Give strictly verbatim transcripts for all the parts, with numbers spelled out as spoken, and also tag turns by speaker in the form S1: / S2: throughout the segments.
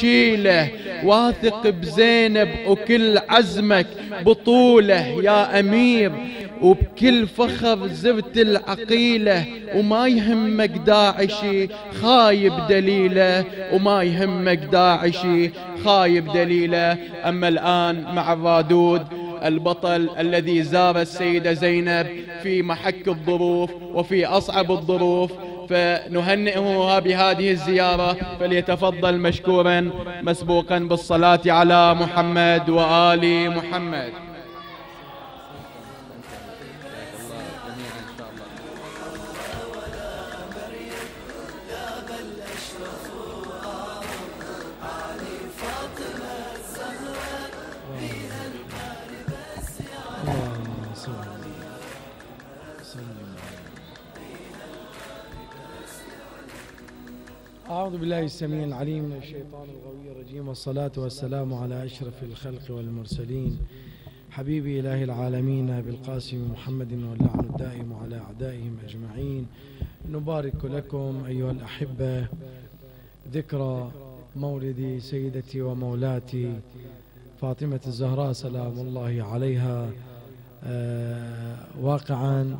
S1: تشيله، واثق بزينب وكل عزمك بطوله يا أمير، وبكل فخر زرت العقيلة، وما يهمك داعشي خايب دليله، وما يهمك داعشي خايب دليله. أما الآن مع الرادود البطل الذي زار السيدة زينب في محك الظروف وفي أصعب الظروف، فنهنئه بهذه الزيارة، فليتفضل مشكورا مسبوقا بالصلاة على محمد وآل محمد.
S2: أعوذ بالله السميع العليم من الشيطان الغوي الرجيم، والصلاة والسلام على أشرف الخلق والمرسلين حبيبي إله العالمين بالقاسم محمد، واللعن الدائم على أعدائهم أجمعين. نبارك لكم أيها الأحبة ذكرى مولد سيدتي ومولاتي فاطمة الزهراء سلام الله عليها. آه واقعا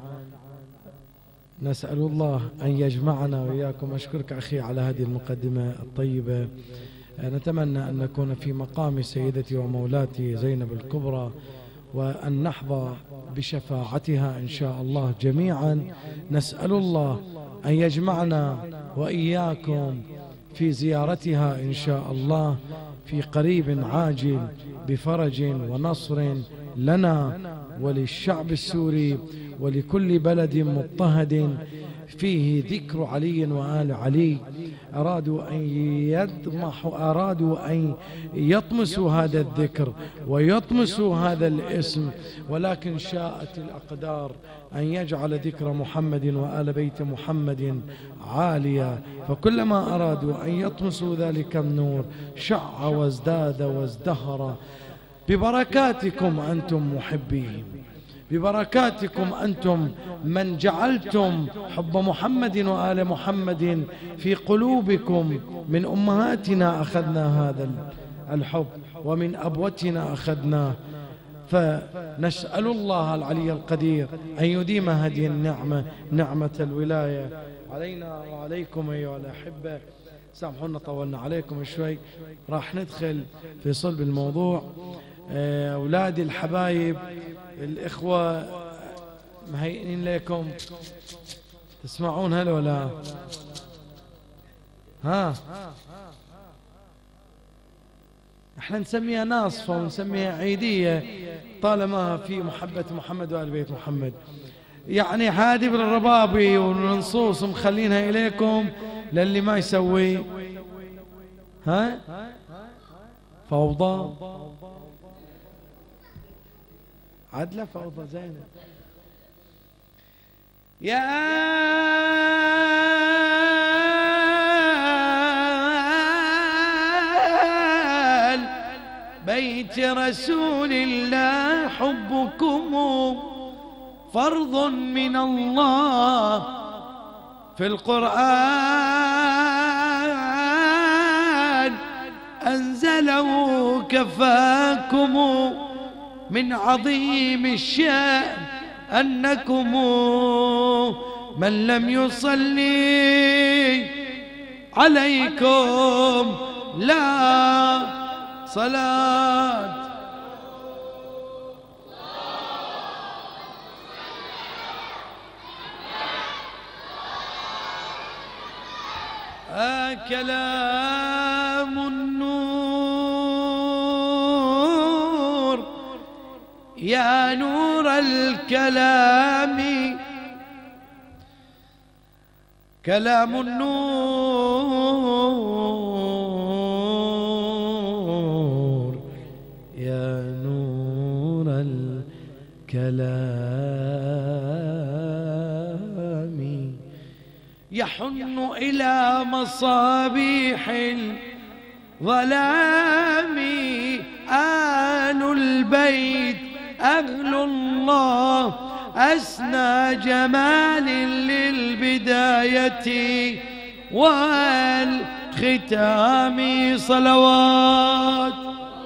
S2: نسأل الله أن يجمعنا وإياكم. أشكرك أخي على هذه المقدمة الطيبة. نتمنى أن نكون في مقام سيدتي ومولاتي زينب الكبرى، وأن نحظى بشفاعتها إن شاء الله جميعا. نسأل الله أن يجمعنا وإياكم في زيارتها إن شاء الله في قريب عاجل بفرج ونصر لنا وللشعب السوري ولكل بلد مضطهد فيه ذكر علي وآل علي. أرادوا أن يضمحوا، أرادوا أن يطمسوا هذا الذكر ويطمسوا هذا الاسم، ولكن شاءت الأقدار أن يجعل ذكر محمد وآل بيت محمد عاليا، فكلما أرادوا أن يطمسوا ذلك النور شع وازداد وازدهر ببركاتكم أنتم محبين، ببركاتكم أنتم من جعلتم حب محمد وآل محمد في قلوبكم. من أمهاتنا أخذنا هذا الحب ومن أبوتنا أخذناه، فنسأل الله العلي القدير أن يديم هذه النعمة، نعمة الولاية علينا وعليكم أيها الأحبة. سامحونا طولنا عليكم شوي، راح ندخل في صلب الموضوع. أولادي الحبايب الإخوة مهيئين لكم، تسمعون هل ولا ها؟ احنا نسميها ناصفة ونسميها عيدية طالما في محبة محمد وآل بيت محمد. يعني هذه بالربابي والنصوص مخلينها إليكم للي ما يسوي ها فوضى عدلة فوضى زينب. يا بيت رسول الله حبكم فرض من الله في القرآن أنزله كفاكم من عظيم الشأن أنكم من لم يصلي عليكم لا صلاة. آه كلام النور يا نور الكلام، كلام النور يا نور الكلام، يحن إلى مصابيح الظلام. آل البيت أهل الله أسنى جمال للبداية والختام. ختام صلوات.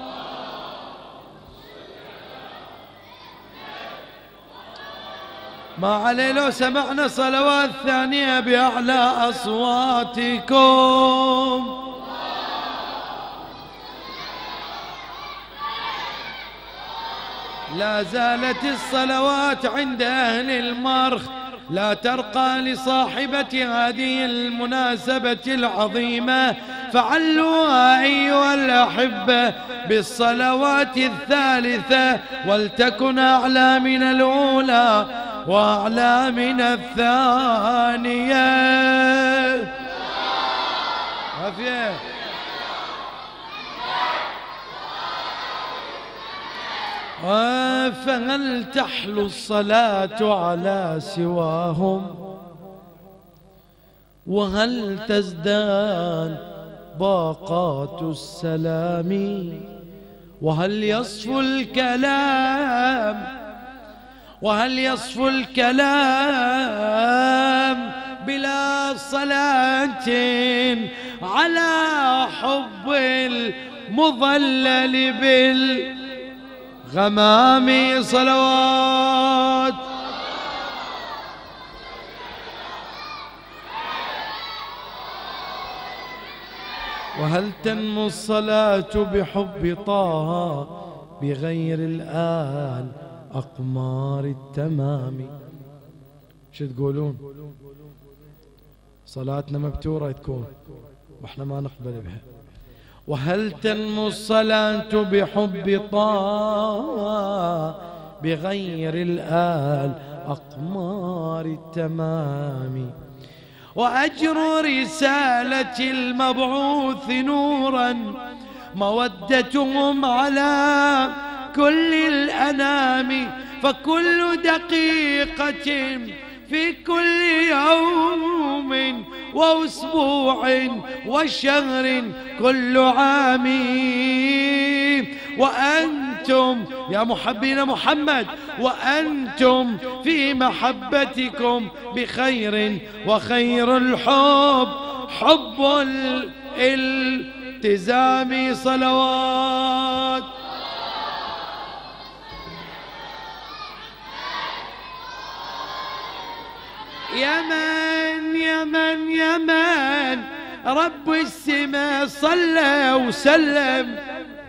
S2: ما عليه لو سمعنا صلوات ثانية بأعلى أصواتكم. لا زالت الصلوات عند أهل المرخ لا ترقى لصاحبة هذه المناسبة العظيمة، فعلوها أيها الأحبة بالصلوات الثالثة، ولتكن أعلى من الأولى وأعلى من الثانية. عافية. فهل تحلو الصلاة على سواهم، وهل تزداد باقات السلام، وهل يصفو الكلام وهل يصفو الكلام بلا صلاة على حب المضلل بالغمام صلوات. وهل تنمو الصلاة بحب طه بغير الآن أقمار التمام؟ شو تقولون؟ صلاتنا مبتورة تكون واحنا ما نقبل بها. وهل تنمو الصلاة بحب طه بغير الآل أقمار التمام؟ وأجر رسالة المبعوث نورا مودتهم على كل الأنام، فكل دقيقة في كل يوم وأسبوع وشهر كل عام. وأنتم يا محبين محمد، وأنتم في محبتكم بخير، وخير الحب حب الالتزام صلوات. يمن يمن يمن رب السماء صلى وسلم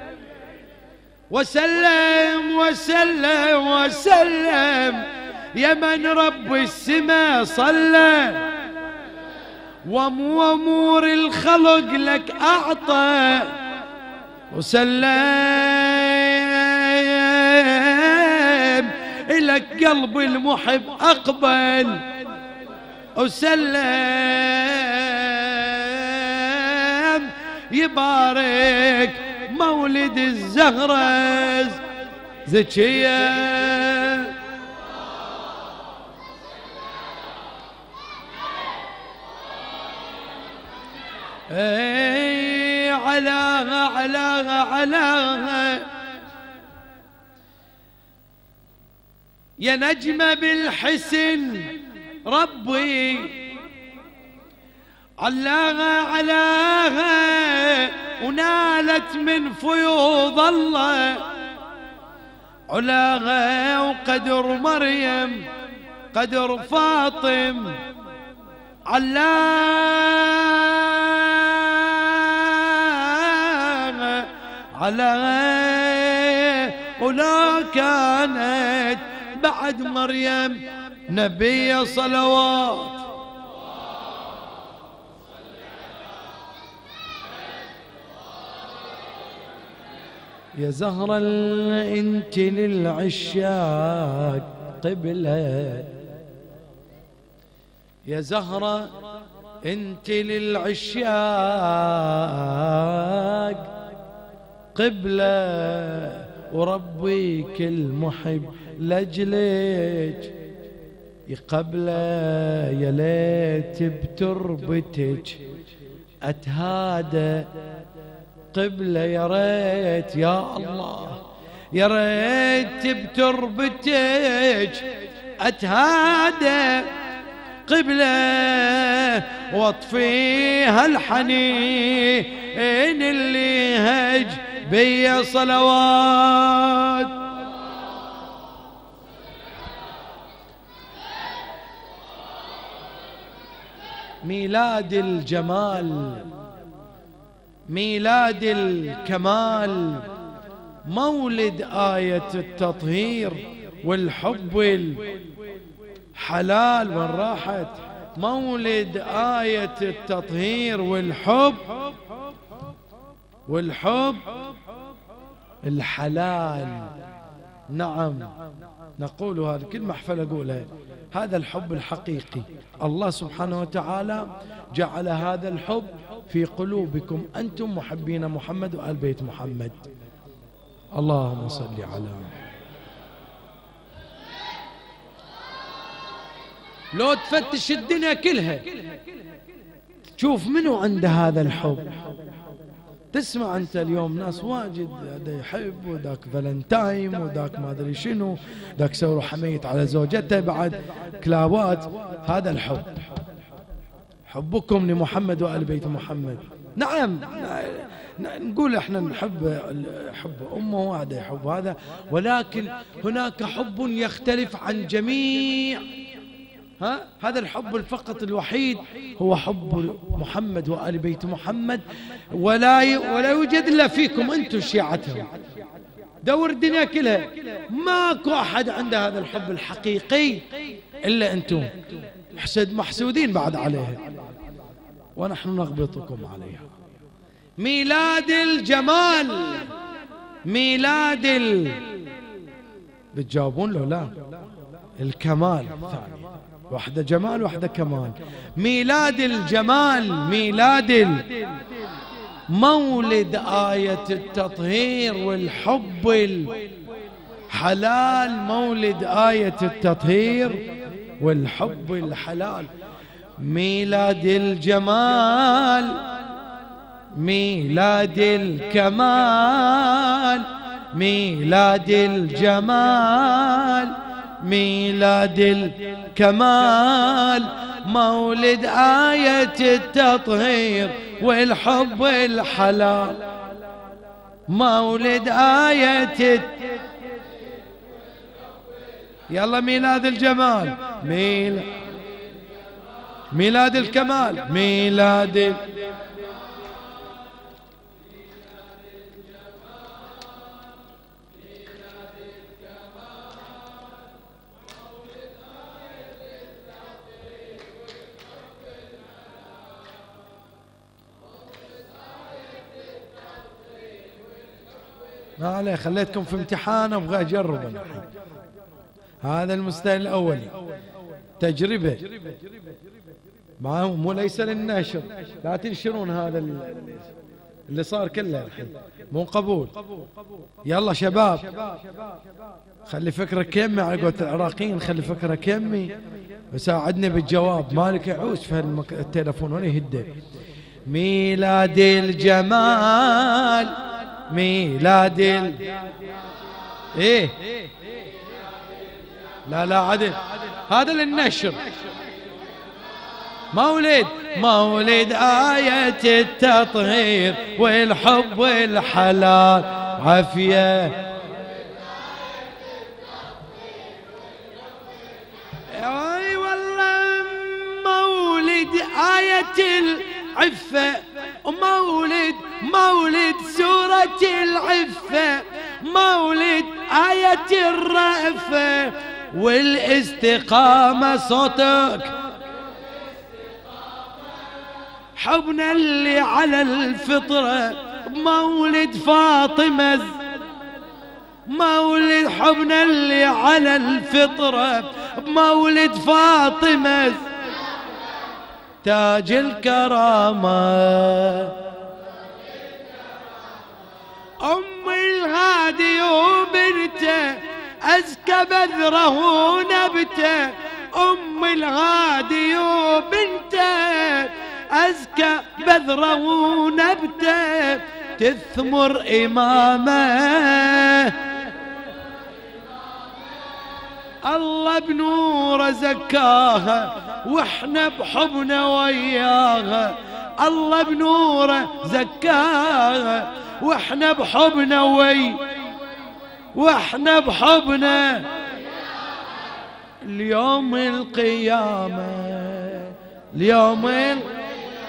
S2: وسلم وسلم وسلم. يمن رب السماء صلى وأمور الخلق لك أعطى وسلم، إلك قلب المحب أقبل وسلم. يبارك مولد الزهرة زكية، اي علاها علاها علاها يا نجمة بالحسن ربي، علاها علاها ونالت من فيوض الله علاها، وقدر مريم قدر فاطم علاها علاها. ولا كانت بعد مريم نبي صلوات. يا زهرة انت للعشاق قبلة، يا زهرة انت للعشاق قبلة، وربي كل محب لجلك يقبله. يا ليت بتربتك اتهادى قبلة، يا ريت يا الله يا ريت بتربتك اتهادى قبلة واطفيها الحنين اللي هج بي صلوات. ميلاد الجمال، ميلاد الكمال، مولد آية التطهير والحب الحلال. وين راحت؟ مولد آية التطهير والحب والحب الحلال. نعم نقول هذا كل محفل أقولها، هذا الحب الحقيقي. الله سبحانه وتعالى جعل هذا الحب في قلوبكم أنتم محبين محمد وآل بيت محمد. اللهم صل على لو تفتش الدنيا كلها تشوف منو عنده هذا الحب. تسمع أنت اليوم ناس واجد هذا يحب وذاك فالنتايم وذاك ما أدري شنو، ذاك سووا حميت على زوجته بعد كلاوات. هذا الحب، حبكم لمحمد وآل بيت محمد. نعم نقول احنا نحب حب أمه وهذا يحب هذا، ولكن هناك حب يختلف عن جميع. ها هذا الحب الفقط الوحيد هو حب محمد وآل بيت محمد، ولا ي... ولا يوجد إلا فيكم أنتم شيعتهم. دور الدنيا كلها ماكو أحد عنده هذا الحب الحقيقي إلا أنتم، حسد محسودين بعد عليها ونحن نغبطكم عليها. ميلاد الجمال، ميلاد ال... بتجاوبون لو لا؟ الكمال الثاني، واحدة جمال واحدة كمال. ميلاد الجمال، ميلاد ال... مولد آية التطهير والحب الحلال، مولد آية التطهير والحب الحلال. ميلاد الجمال، ميلاد الكمال، ميلاد الجمال، ميلاد الكمال، مولد آية التطهير والحب الحلال، مولد آية الت... يلا ميلاد الجمال، ميلاد ميلاد الكمال، ميلاد ال... ما عليه، خليتكم في امتحان ابغى اجرب انا. هذا المستوى الاولي تجربه، ما هو مو ليس للنشر، لا تنشرون هذا اللي صار كله الحين، مو قبول. يلا شباب خلي فكرك يمي، على قولة العراقيين خلي فكرك يمي وساعدني بالجواب. مالك يعوز في التلفون ولا يهده. ميلاد الجمال، ميلاد ال... ايه لا لا عدل، هذا للنشر. مولد مولد آية التطهير والحب والحلال عافية. اي والله مولد آية العفة، مولد مولد سورة العفة، مولد آية الرأفة والاستقامة. صوتك حبنا اللي على الفطرة، مولد فاطمة، مولد حبنا اللي على الفطرة، مولد فاطمة تاج الكرامة. أم الهادي وبنته أزكى بذره ونبته، أم الهادي وبنته أزكى بذره ونبته تثمر إمامه. الله بنوره زكاها واحنا بحبنا وياها، الله بنوره زكاها واحنا بحبنا وي واحنا بحبنا. اليوم القيامة اليوم القيامة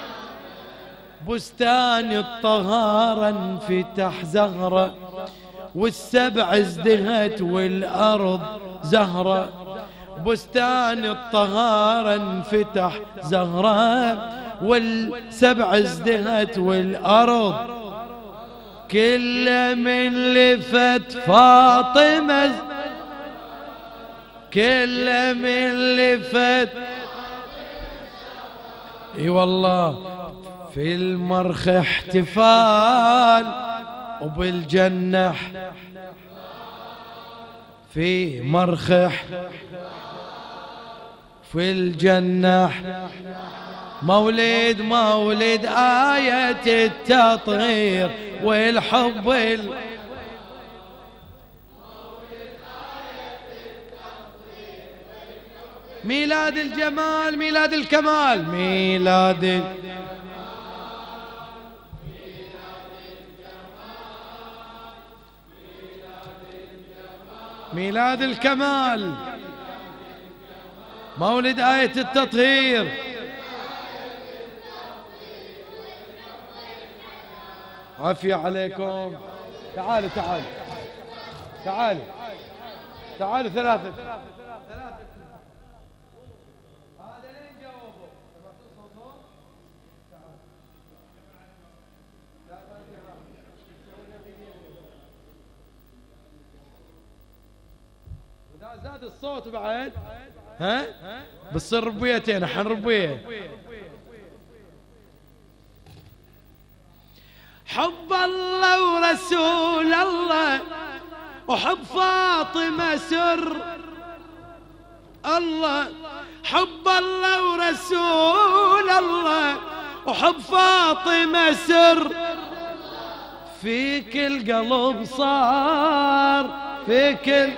S2: بستان الطهارة انفتح زهرة والسبع ازدهت والأرض زهرة. بستان الطهارة انفتح زهرة والسبع ازدهت والأرض. كل من لفت فاطمة كل من لفت اي والله في المرخ احتفال وبالجنة في مرخ في الجنة مولد مولد آية التطهير والحب ال... ميلاد الجمال ميلاد الكمال ميلاد ال... ميلاد الكمال مولد آية التطهير. عافية عليكم. تعالوا تعالوا تعالوا تعالوا ثلاثة. زاد الصوت بعد ها بتصير ربيتين حن ربيه. حب الله ورسول الله وحب فاطمة سر الله. حب الله ورسول الله وحب فاطمة سر في كل قلب صار في كل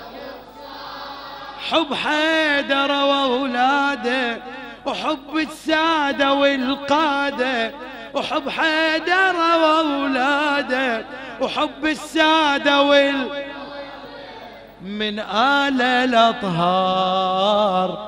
S2: حب حيدر واولاده وحب السادة والقادة وحب حيدر واولاده وحب السادة وال من آل الأطهار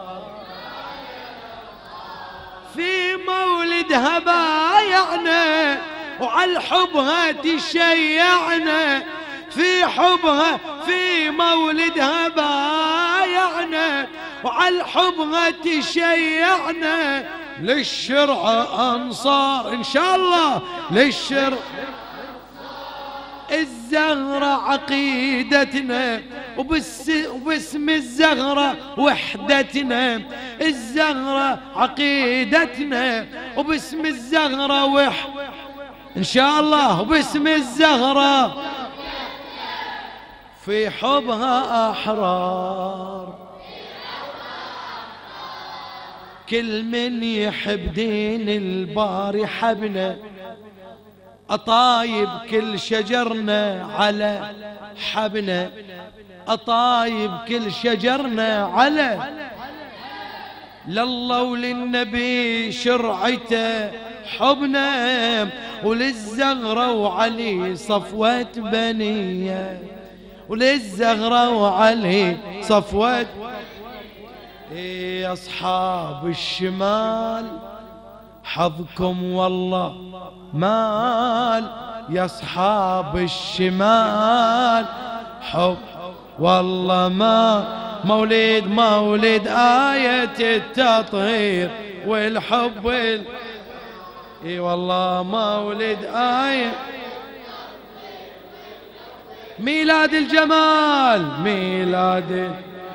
S2: في مولدها بايعنا وعلى حبها تشيعنا في حبها في مولدها بايعنا وعلى حبها تشيعنا للشرع أنصار إن شاء الله للشرع. الزهرة عقيدتنا وبس وباسم الزهرة وحدتنا. الزهرة عقيدتنا وباسم الزهرة وح إن شاء الله وباسم الزهرة في حبها أحرار. كل من يحب دين الباري حبنا أطايب كل شجرنا على حبنا. أطايب كل شجرنا على لله وللنبي شرعته حبنا وللزغرة وعلي صفوة بنية وللزغرة وعلي صفوة. يا أصحاب الشمال حظكم والله مال. يا أصحاب الشمال حب والله ما مولد مولد آية التطهير والحب ال... اي والله مولد آية ميلاد الجمال ميلاد ال...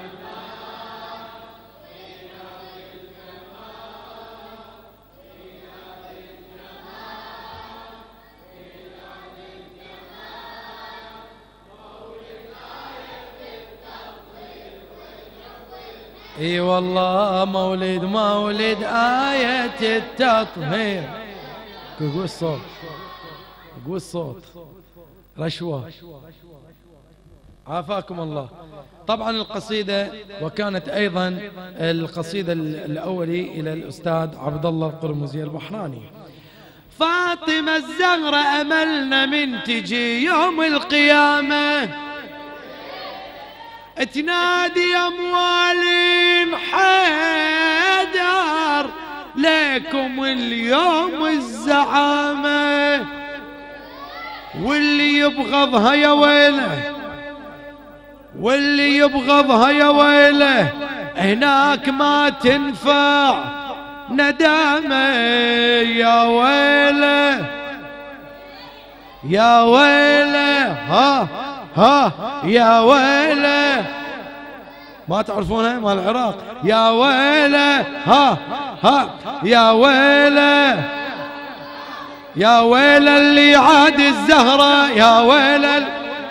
S2: اي والله مولد مولد آية التطهير. قول الصوت قول الصوت رشوة عافاكم الله. طبعا القصيدة وكانت أيضا القصيدة الأولي إلى الأستاذ عبد الله القرمزي البحراني. فاطمة الزهرة أملنا من تجي يوم القيامة، تنادي أموالين حيدر لكم اليوم الزعامة، واللي يبغضها يا ويله واللي يبغضها يا ويله هناك ما تنفع ندامة. يا ويله يا ويله ها ها يا ويله، ما تعرفونها مال العراق؟ يا ويله ها ها يا ويله يا ويله اللي عاد الزهرة، يا ويله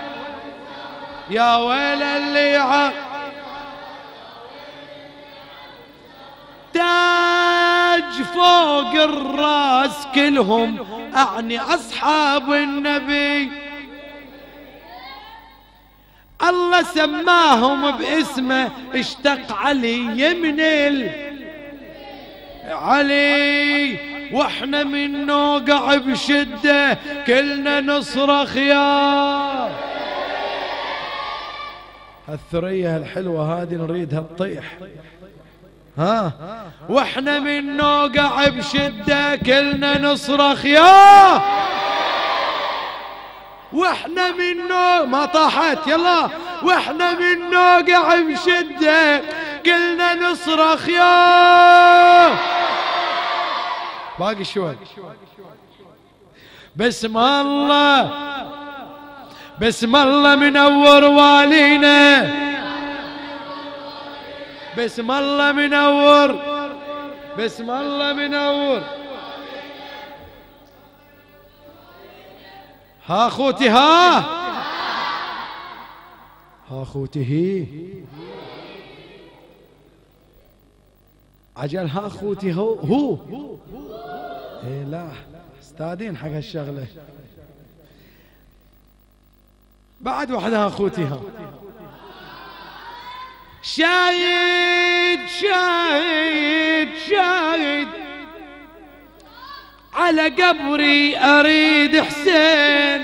S2: يا ويله اللي عاد تاج فوق الراس كلهم، أعني أصحاب النبي الله سماهم باسمه، اشتق علي من علي، واحنا من نوقع بشدة كلنا نصرخ يا الثريا الحلوة هذه نريدها تطيح. ها واحنا من نوقع بشدة كلنا نصرخ يا، واحنا من نوقع ما طاحت يلا، واحنا من نوقع بشدة كلنا نصرخ يا. باقي شوي. بسم الله بسم الله منور والينا، بسم الله منور بسم الله منور. ها اخوتي ها ها اخوتي هي عجل، ها اخوتي هو هو ايه لا استاذين حق هالشغله. بعد واحدة اخوتي ها شاهد شاهد شاهد على قبري أريد حسين،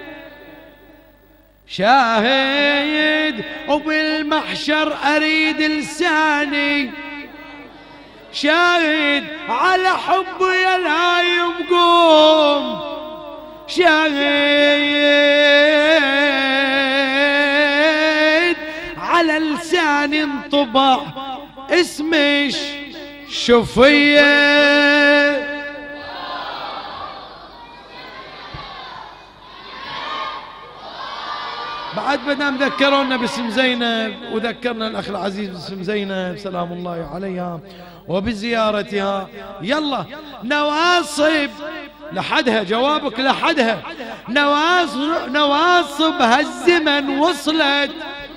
S2: شاهد وبالمحشر أريد لساني، شاهد على حبي يا الهايم قوم، شاهد على لساني انطبع اسمي شفيه. بعد بدنا ذكرونا باسم زينب، وذكرنا الأخ العزيز باسم زينب سلام الله عليها وبزيارتها. يلا نواصب لحدها، جوابك لحدها. نواصب نواصب هالزمن وصلت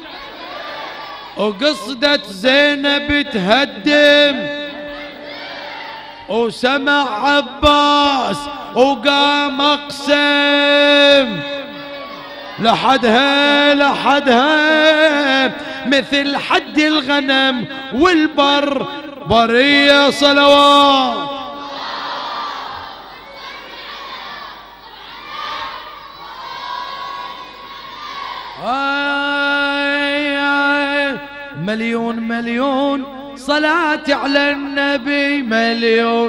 S2: وقصدت زينب تهدم، وسمع عباس وقام اقسم لحدها لحدها مثل حد الغنم والبر برية صلوات. آي آي مليون مليون صلاة على النبي، مليون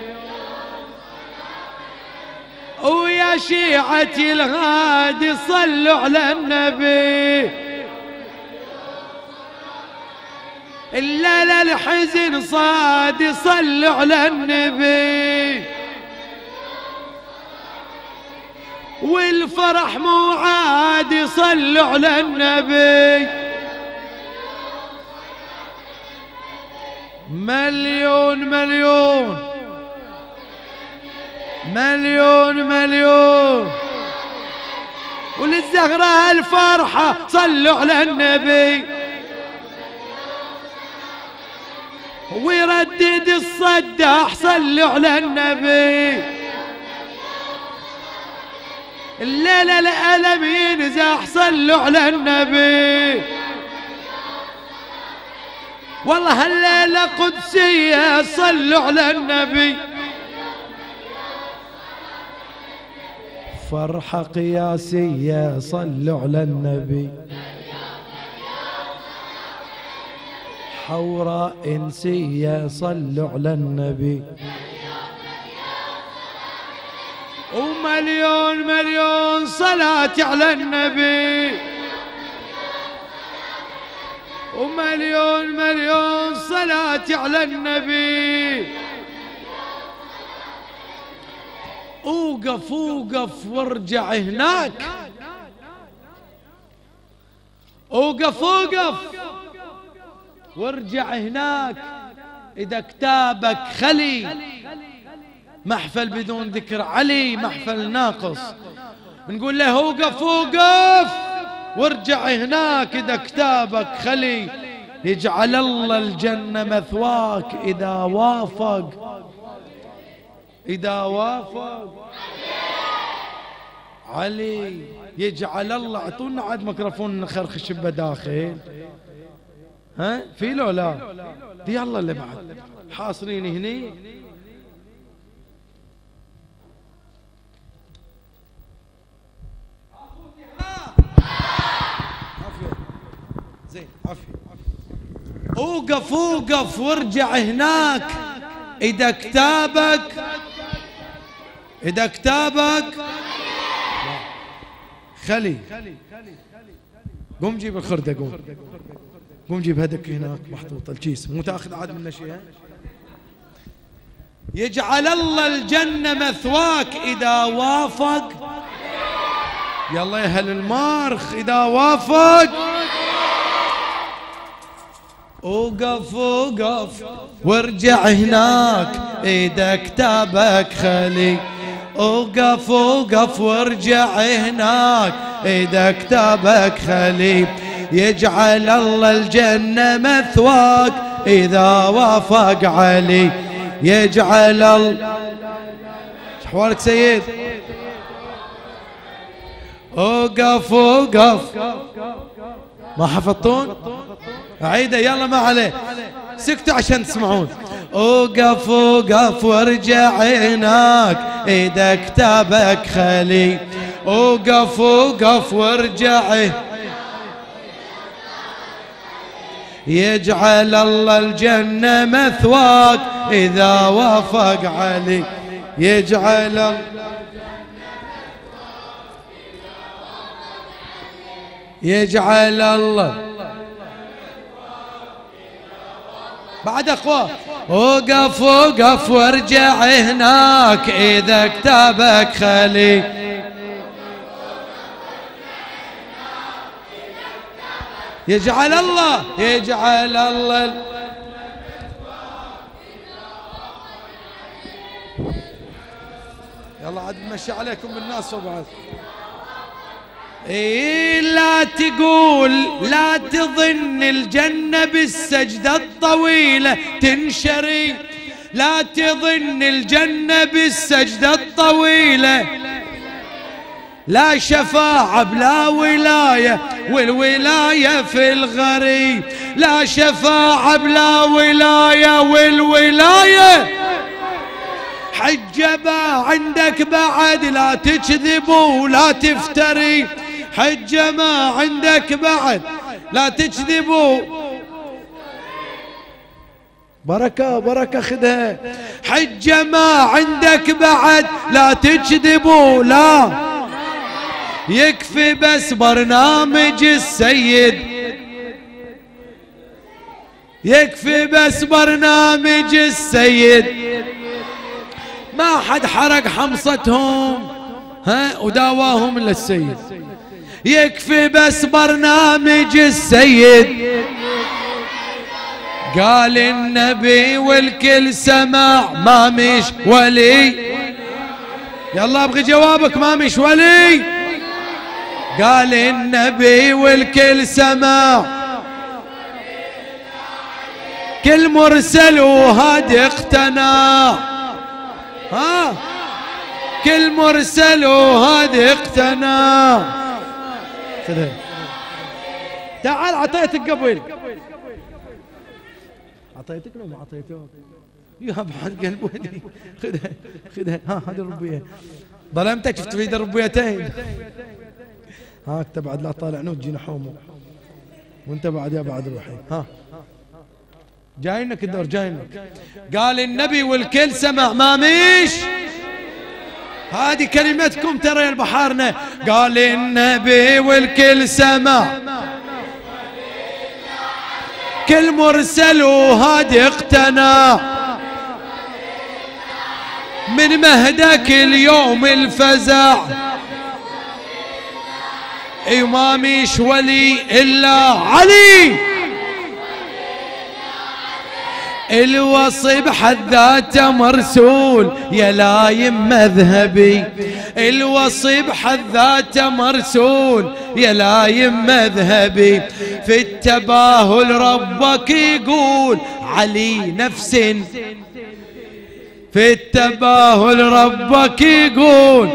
S2: ويا شيعتي الغادي صلوا على النبي، إلا للحزن صادي صلوا على النبي، والفرح مو عادي صلوا على النبي. مليون مليون مليون مليون وللزهرة الفرحة صلوا على النبي، ويردد الصداح صلوا على النبي، الليلة الألم ينزح صلوا على النبي. والله الليلة قدسية صلوا على النبي. فرحة قياسية صلوا على النبي. حوراء إنسية صلوا على النبي. ومليون مليون صلاة على النبي. ومليون مليون صلاة على النبي. اوقف اوقف وارجع هناك. اوقف اوقف وارجع هناك. إذا كتابك خلي محفل بدون ذكر علي محفل ناقص. نقول له اوقف اوقف وارجع هناك. إذا كتابك خلي يجعل الله الجنة مثواك إذا وافق. إذا وافق علي يجعل الله. اعطونا عاد ميكروفون نخرخش بداخل. ها في لو لا دي الله اللي بعد حاصرين هني. زين عافية. اوقف اوقف وارجع هناك. إذا كتابك إذا كتابك خلي. قوم جيب الخردة. قوم قوم جيب هدك هناك محطوط الكيس. مو تاخذ عاد منه شيء. يجعل الله الجنة مثواك إذا وافق. يلا يا اهل المارخ إذا وافق. اوقف اوقف وارجع هناك. إذا كتابك خلي. اوقف اوقف وارجع هناك. إذا كتابك خلي يجعل الله الجنة مثواك إذا وافق علي. يجعل الله. شحوالك سيد؟ اوقف اوقف. ما حفظتون؟ عيده يلا ما عليه. سكتوا عشان تسمعون. اوقف اوقف وارجع هناك. إذا كتابك خلي. اوقف اوقف وارجع. يجعل الله الجنة مثواك إذا وافق علي. يجعل يجعل الله بعد أقوى. وقف وقف وارجع هناك. إذا كتابك خلي. يجعل الله يجعل الله. يلا عاد نمشي عليكم بالناس وبعد. إيه لا تقول لا تظن الجنة بالسجدة الطويلة تنشري. لا تظن الجنة بالسجدة الطويلة. لا شفاعة بلا ولاية والولاية في الغريب. لا شفاعة بلا ولاية والولاية. حجبا عندك بعد لا تكذب ولا تفتري. حج ما عندك بعد لا تكذبوا. بركة بركة خذها. حج ما عندك بعد لا تكذبوا. لا يكفي بس برنامج السيد. يكفي بس برنامج السيد. ما حد حرق حمصتهم ها وداواهم الا السيد. يكفي بس برنامج السيد. قال النبي والكل سمع ما مش ولي. يلا ابغي جوابك ما مش ولي. قال النبي والكل سمع. كل مرسل وهادي اقتنع. ها كل مرسل وهذه اقتنى. خذها تعال عطيتك قبل، عطيتك لو ما عطيتك يا بعد قلب ولدي. خذها خذها، ها هذه الربية ظلمتك، شفت في الربيتين. ها انت بعد لا طالع نوت جينا حومه، وانت بعد يا بعد روحي. ها جاينك الدور جاينك. قال النبي والكل سمع ما مش، هذه كلمتكم ترى يا البحارنا. قال النبي والكل سمع كل مرسل وهادي اقتنى، من مهدك اليوم الفزع اي ما مش ولي الا علي، الوصي بحد ذاته مرسول يا لايم مذهبي، الوصي بحد ذاته مرسول يا لايم مذهبي، في التباهل ربك يقول علي نفس، في التباهل ربك يقول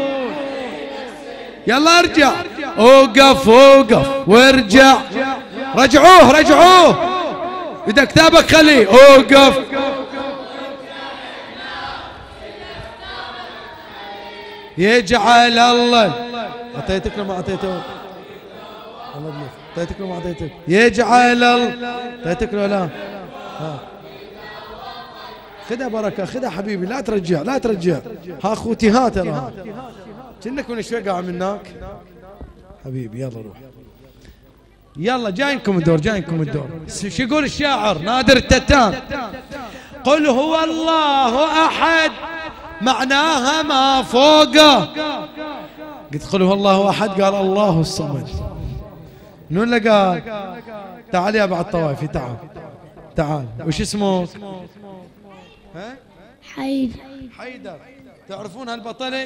S2: يلا ارجع، اوقف اوقف وارجع، رجعوه رجعوه إذا كتابك خليه، اوقف يجعل الله. اعطيتك لو ما اعطيتك؟ الله يبارك. اعطيتك لو ما اعطيتك؟ يجعل الله. اعطيتك لو لا؟ ها خذها بركه، خذها حبيبي، لا ترجع لا ترجع. ها اخوتي ها ترى كأنك من شوي قاعد منك حبيبي. يلا روح يلا، جاينكم الدور جاينكم الدور. شو يقول الشاعر نادر التتان؟ قل هو الله احد معناها ما فوقه. قلت قل هو الله احد، قال الله الصمد. منو اللي قال؟ تعال يا بعد طوائفي، تعال تعال. وش اسمك؟ ها؟
S3: حيدر.
S2: حيدر. تعرفون هالبطلة؟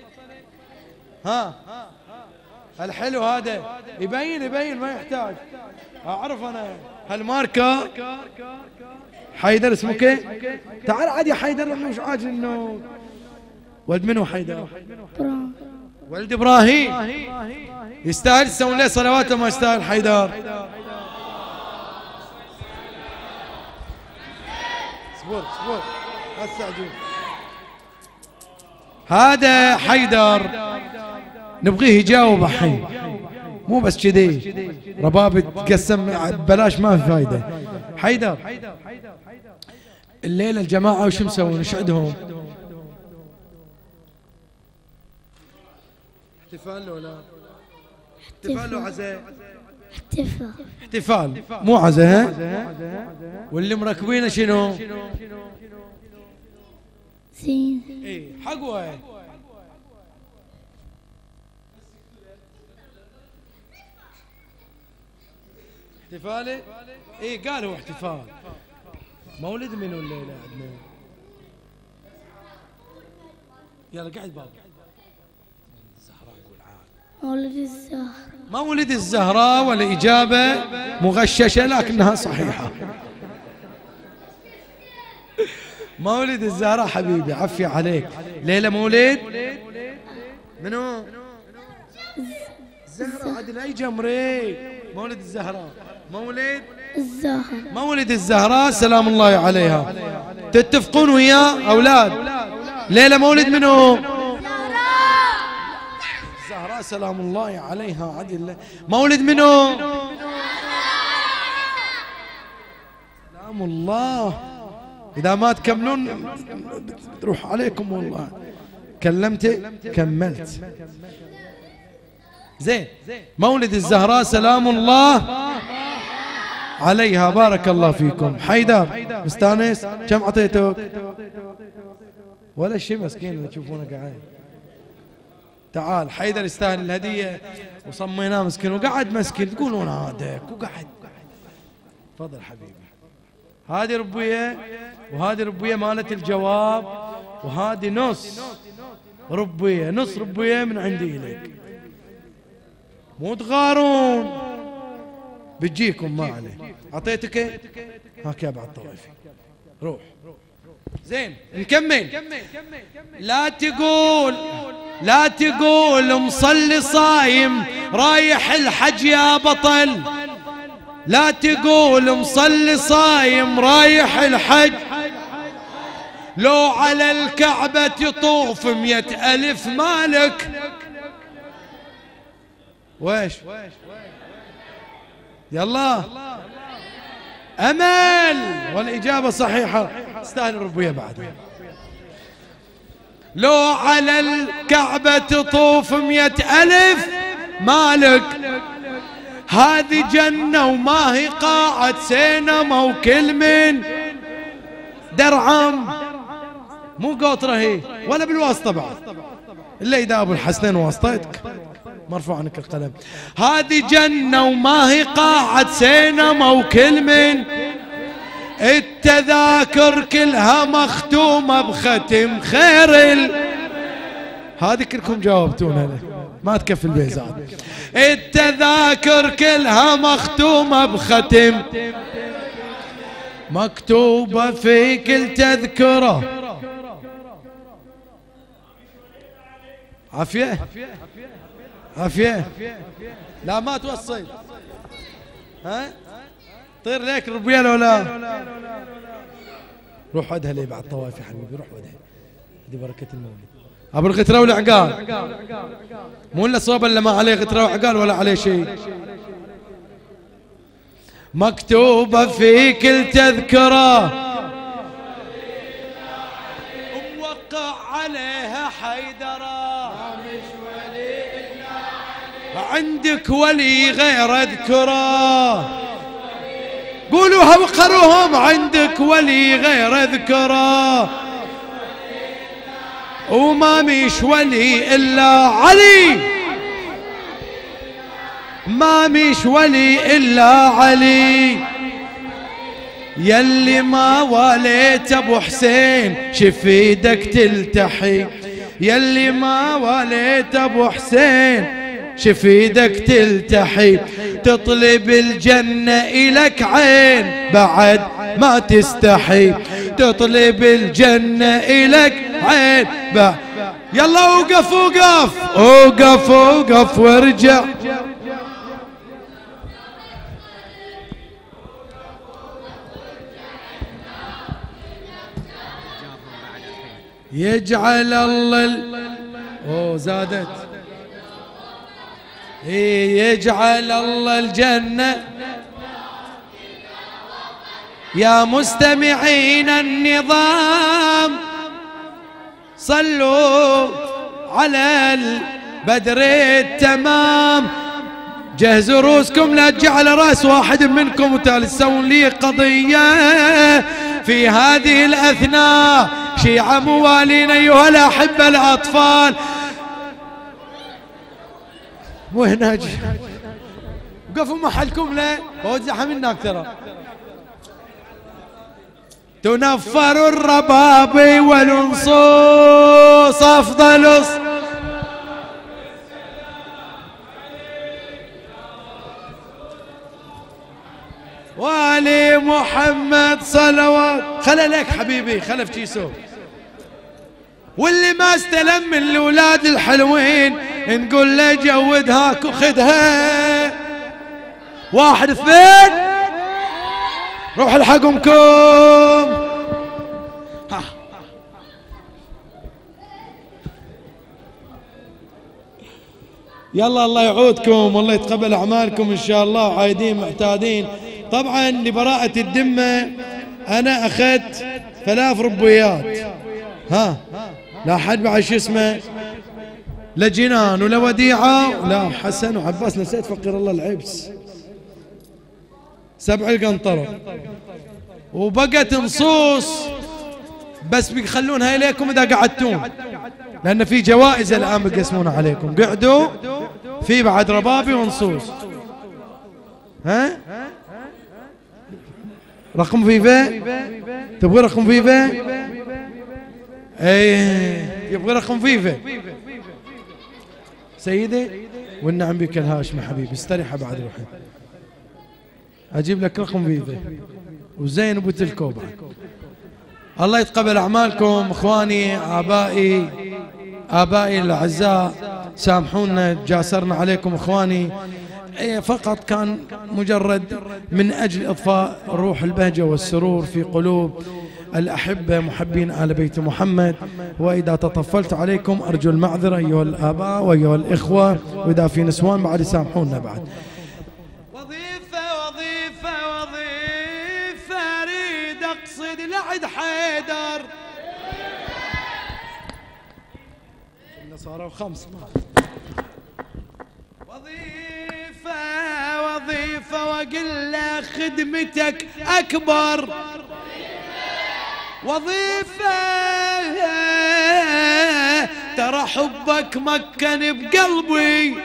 S2: ها الحلو هذا يبين يبين ما يحتاج، اعرف انا هالماركه. حيدر اسمك ايه؟ تعال عاد يا حيدر، مش عاجل انه ولد منو حيدر؟ ولد ابراهيم. يستاهل تسوون له صلوات وما يستاهل حيدر؟ اصبر اصبر لا تستعجل. هذا حيدر نبغيه يجاوب الحين، مو بس كذي رباب تقسم ببلاش ما في فايده. حيدر الليله الجماعه وش مسوون؟ وش عندهم؟ احتفال ولا احتفال وعزاء؟
S3: احتفال.
S2: احتفال مو عزاء. ها واللي مركبينه شنو؟
S3: زين.
S2: اي حقوه. احتفاله؟ اي قالوا احتفال. مولد منو الليله عندنا؟ يلا قاعد بابا. الزهراء يقول عاد.
S3: مولد الزهراء.
S2: مولد الزهراء، والإجابة مغششة لكنها صحيحة. مولد الزهراء حبيبي، عفي عليك. ليلة مولد منو؟ الزهراء. عاد لا يجمري. مولد الزهراء، مولد
S3: الزهراء،
S2: مولد الزهراء سلام الله عليها. تتفقون وياه أولاد؟ ليلة مولد منو؟ الزهراء سلام الله عليها. عدل مولد منو؟ سلام الله. إذا ما تكملون بتروح عليكم والله. كلمت كملت. زين. مولد الزهراء سلام الله عليها. بارك الله فيكم. حيدر مستانس؟ كم عطيتك؟ ولا شيء مسكين اللي تشوفونه قاعد. تعال حيدر يستاهل الهدية وصميناه مسكين وقعد مسكين. تقولون هذاك وقعد. تفضل حبيبي. هذه ربوية وهذه ربوية مالت الجواب، وهذه نص ربوية نص ربوية من عندي إليك. مو تغارون بتجيكم ما عليه. أعطيتك هاك يا بعد طوائفي. روح زين نكمل. لا تقول لا تقول مصلي صايم رايح الحج يا بطل، لا تقول مصلي صايم رايح الحج، لو على الكعبة تطوف مئة ألف مالك. ويش يلا أمل، والإجابة صحيحة، استاهل ربوية بعد. لو على الكعبة تطوف مئة ألف مالك، هذه جنة وما هي قاعة سينما وكل من درعم، مو قطرة هي ولا بالواسطة بعد، إلا إذا أبو الحسنين واسطتك مرفوع عنك القلم. هذه جنة وما هي قاعة سينما وكل من التذاكر كلها مختومة بختم خير ال... هذه كلكم جاوبتونها ما تكفي البيزات. التذاكر كلها مختومة بختم، مكتوبة في كل تذكرة. عافية عافية، لا ما توصل، ها طير ليك الربيال ولا روح ودها لي بعد طواف يا حبيبي، روح ودها، هذه بركة المولد. ابو الغترة والعقال مو الا صوب الا ما عليه غترة وعقال ولا عليه شيء. مكتوبة في كل تذكرة موقع عليها حيدرة، عندك ولي غير اذكره، قولوها وقروهم، عندك ولي غير اذكره، وما مش ولي الا علي، ما مش ولي الا علي. يلي ما واليت ابو حسين شف ايدك تلتحي، يلي ما واليت ابو حسين شف ايدك تلتحي، تطلب الجنة إلك عين بعد ما تستحي، تطلب الجنة إلك عين بعد. يلا وقف وقف وقف وقف وارجع. يجعل الله ال... اوه زادت. يجعل الله الجنة يا مستمعين النظام، صلوا على البدر التمام. جهزوا رؤوسكم لا تجعل راس واحد منكم وتالي تسوون لي قضية في هذه الأثناء. شيعة موالين أيها الأحبة الأطفال، مو هناك وقفوا محلكم لا وزحم الناك ترى. تنفر الربابي والنصوص أفضل والي محمد صلوات. خلى لك حبيبي خلف كيسو، واللي ما استلم من الاولاد الحلوين نقول له جودها خذها. واحد اثنين روح الحقكم. يلا الله يعودكم والله يتقبل اعمالكم ان شاء الله، عايدين معتادين. طبعا لبراءة الذمة انا اخذت ثلاث ربويات، ها لا حد بعد شو اسمه، لا جنان ولا وديعة ولا حسن وعباس، نسيت فقير الله العبس، سبع القنطرة، وبقت نصوص بس بيخلونها اليكم اذا قعدتون، لان في جوائز الان بيقسمونها عليكم. قعدوا في بعد ربابي ونصوص. ها رقم فيفا؟ تبغى رقم فيفا؟ اي يبغى رقم فيفا سيدي، والنعم بك الهاشم حبيبي، استريح بعد روحي. اجيب لك رقم فيفا وزين ابو تلكو بعد. الله يتقبل أعمالكم إخواني آبائي آبائي الأعزاء، سامحونا جاسرنا عليكم إخواني، فقط كان مجرد من أجل إضفاء روح البهجة والسرور في قلوب الأحبة محبين آل بيت محمد. وإذا تطفلت عليكم أرجو المعذرة أيها الآباء وأيها الإخوة، وإذا في نسوان بعد سامحونا بعد.
S4: وظيفة وظيفة وظيفة أريد أقصد لعد حيدر.
S2: صاروا خمس.
S4: وظيفة وظيفة وقل له خدمتك أكبر. وظيفة ترى حبك مكن بقلبي.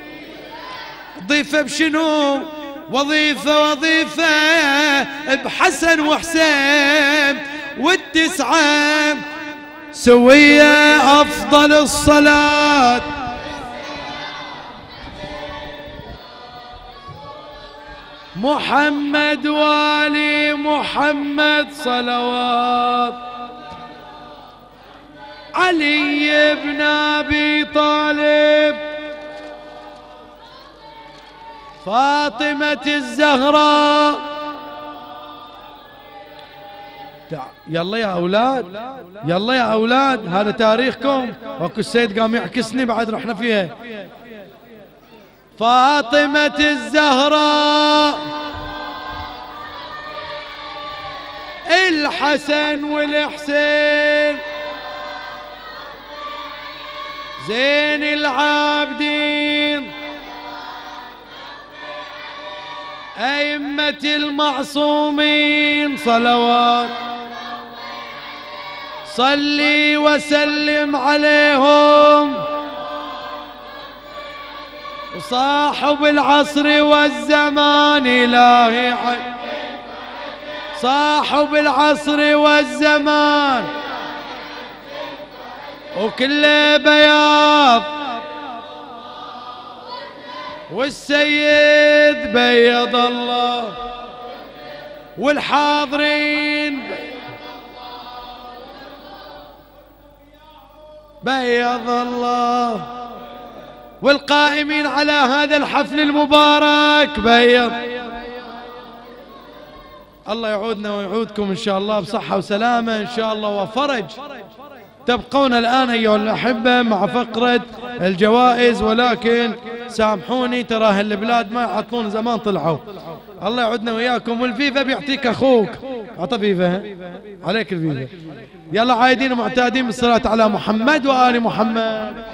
S4: ضيفة بشنو؟ وظيفة وظيفة بحسن وحسين والتسعة سوية أفضل الصلاة. محمد والي محمد صلوات. علي بن أبي طالب. فاطمة الزهراء.
S2: يلا يا أولاد، يلا يا أولاد، هذا تاريخكم. وأكو السيد قام يعكسني بعد رحنا فيها.
S4: فاطمة الزهراء. الحسن والحسين. زين العابدين. أئمة المعصومين صلوات. صلي وسلم عليهم. وصاحب العصر والزمان إلهي حي. صاحب العصر والزمان وكله بياض. والسيد بيض الله. والحاضرين بيض الله. والقائمين على هذا الحفل المبارك بيض. الله يعودنا ويعودكم إن شاء الله بصحة وسلامة إن شاء الله وفرج. تبقون الآن أيها الأحبة مع فقرة الجوائز، ولكن سامحوني ترى هالبلاد ما يعطون زمان طلعوا. الله يعودنا وياكم. والفيفا بيعطيك أخوك. أعطى فيفا عليك الفيفا. يلا عايدين ومعتادين بالصلاة على محمد وآل محمد.